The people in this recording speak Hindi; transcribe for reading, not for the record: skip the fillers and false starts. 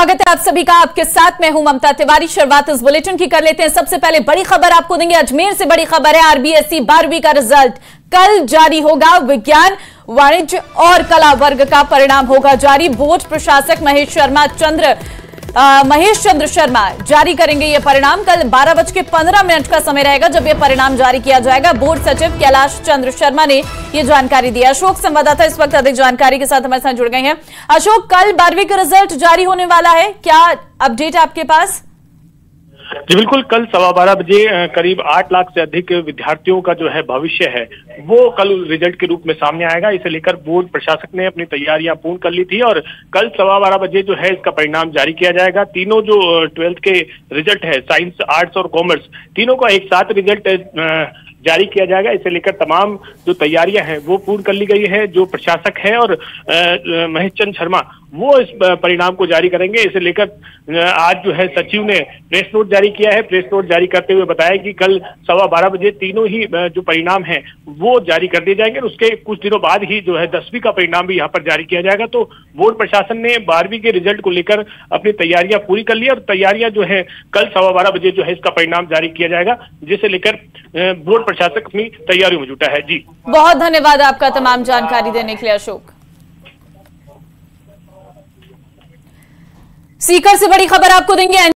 स्वागत है आप सभी का। आपके साथ मैं हूं ममता तिवारी। शुरुआत इस बुलेटिन की कर लेते हैं। सबसे पहले बड़ी खबर आपको देंगे। अजमेर से बड़ी खबर है। आरबीएसई 12वीं का रिजल्ट कल जारी होगा। विज्ञान, वाणिज्य और कला वर्ग का परिणाम होगा जारी। बोर्ड प्रशासक महेश चंद्र शर्मा जारी करेंगे यह परिणाम। कल 12:15 का समय रहेगा जब यह परिणाम जारी किया जाएगा। बोर्ड सचिव कैलाश चंद्र शर्मा ने यह जानकारी दी। अशोक संवाददाता इस वक्त अधिक जानकारी के साथ हमारे साथ जुड़ गए हैं। अशोक, कल 12वीं का रिजल्ट जारी होने वाला है, क्या अपडेट है आपके पास? जी बिल्कुल, कल 12:15 बजे करीब 8 लाख से अधिक विद्यार्थियों का जो है भविष्य है वो कल रिजल्ट के रूप में सामने आएगा। इसे लेकर बोर्ड प्रशासक ने अपनी तैयारियां पूर्ण कर ली थी और कल 12:15 बजे जो है इसका परिणाम जारी किया जाएगा। तीनों जो 12th के रिजल्ट है, साइंस, आर्ट्स और कॉमर्स, तीनों का एक साथ रिजल्ट जारी किया जाएगा। इसे लेकर तमाम जो तैयारियां हैं वो पूर्ण कर ली गई है। जो प्रशासक है और महेश चंद्र शर्मा वो इस परिणाम को जारी करेंगे। इसे लेकर आज जो है सचिव ने प्रेस नोट जारी किया है। प्रेस नोट जारी करते हुए बताया कि कल 12:15 बजे तीनों ही जो परिणाम है वो जारी कर दिए जाएंगे। उसके कुछ दिनों बाद ही जो है 10वीं का परिणाम भी यहाँ पर जारी किया जाएगा। तो बोर्ड प्रशासन ने 12वीं के रिजल्ट को लेकर अपनी तैयारियां पूरी कर ली और तैयारियां जो है कल 12:15 बजे जो है इसका परिणाम जारी किया जाएगा, जिसे लेकर बोर्ड प्रशासक अपनी तैयारियों में जुटा है। जी बहुत धन्यवाद आपका तमाम जानकारी देने के लिए अशोक। सीकर से बड़ी खबर आपको देंगे।